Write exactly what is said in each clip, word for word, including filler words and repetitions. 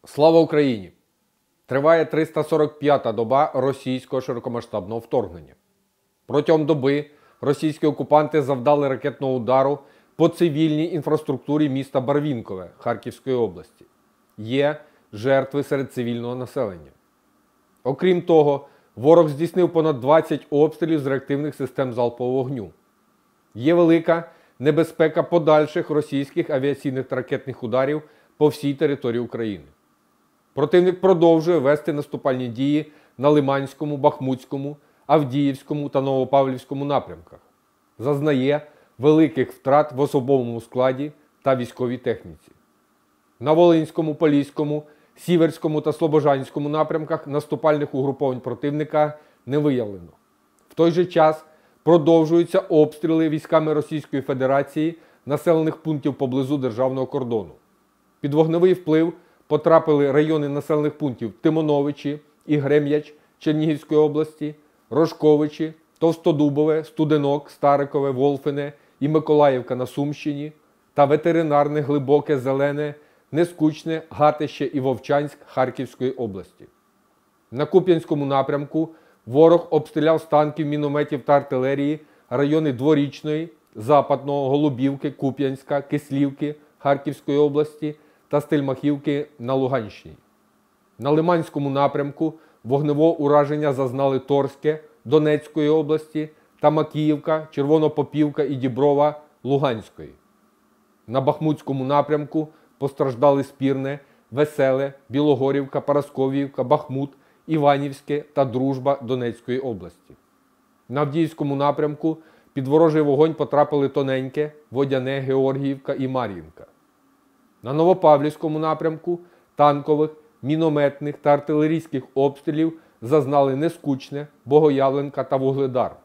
Слава Україні! Триває триста сорок п'ята доба російського широкомасштабного вторгнення. Протягом доби російські окупанти завдали ракетного удару по цивільній інфраструктурі міста Барвінкове Харківської області. Є жертви серед цивільного населення. Окрім того, ворог здійснив понад двадцять обстрілів з реактивних систем залпового вогню. Є велика небезпека подальших російських авіаційних та ракетних ударів по всій території України. Противник продовжує вести наступальні дії на Лиманському, Бахмутському, Авдіївському та Новопавлівському напрямках. Зазнає великих втрат в особовому складі та військовій техніці. На Волинському, Поліському, Сіверському та Слобожанському напрямках наступальних угруповань противника не виявлено. В той же час продовжуються обстріли військами Російської Федерації населених пунктів поблизу державного кордону. Під вогневий вплив потрапили райони населених пунктів Тимоновичі і Грем'яч Чернігівської області, Рожковичі, Товстодубове, Студенок, Старикове, Волфине і Миколаївка на Сумщині та ветеринарне, Глибоке, Зелене, Нескучне, Гатище і Вовчанськ Харківської області. На Куп'янському напрямку ворог обстріляв з танків, мінометів та артилерії райони Дворічної, Западного, Голубівки, Куп'янська, Кислівки Харківської області та Стельмахівки на Луганщині. На Лиманському напрямку вогневого ураження зазнали Торське Донецької області та Макіївка, Червонопопівка і Діброва Луганської. На Бахмутському напрямку постраждали Спірне, Веселе, Білогорівка, Парасковіївка, Бахмут, Іванівське та Дружба Донецької області. На Авдіївському напрямку під ворожий вогонь потрапили Тоненьке, Водяне, Георгіївка і Мар'їнка. На Новопавлівському напрямку танкових, мінометних та артилерійських обстрілів зазнали Нескучне, Богоявленка та Вугледар.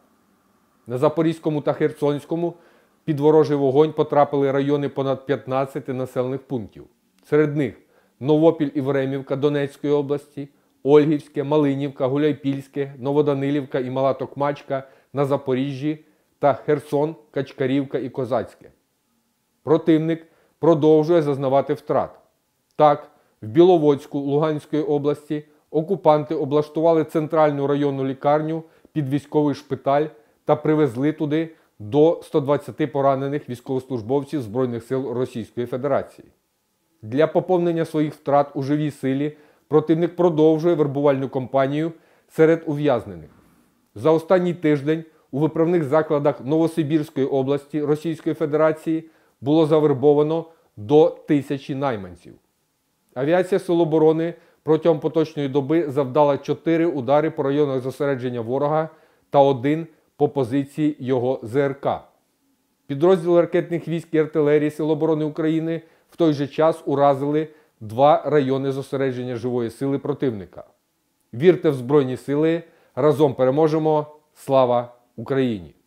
На Запорізькому та Херсонському під ворожий вогонь потрапили райони понад п'ятнадцяти населених пунктів. Серед них Новопіль і Времівка Донецької області, Ольгівське, Малинівка, Гуляйпільське, Новоданилівка і Мала Токмачка на Запоріжжі та Херсон, Качкарівка і Козацьке. Противник продовжує зазнавати втрат. Так, в Біловодську Луганської області окупанти облаштували центральну районну лікарню під військовий шпиталь та привезли туди до ста двадцяти поранених військовослужбовців Збройних сил Російської Федерації. Для поповнення своїх втрат у живій силі противник продовжує вербувальну кампанію серед ув'язнених. За останній тиждень у виправних закладах Новосибірської області Російської Федерації було завербовано до тисячі найманців. Авіація Сил оборони протягом поточної доби завдала чотири удари по районах зосередження ворога та один по позиції його зе ер ка. Підрозділи ракетних військ і артилерії Сил оборони України в той же час уразили два райони зосередження живої сили противника. Вірте в Збройні сили, разом переможемо! Слава Україні!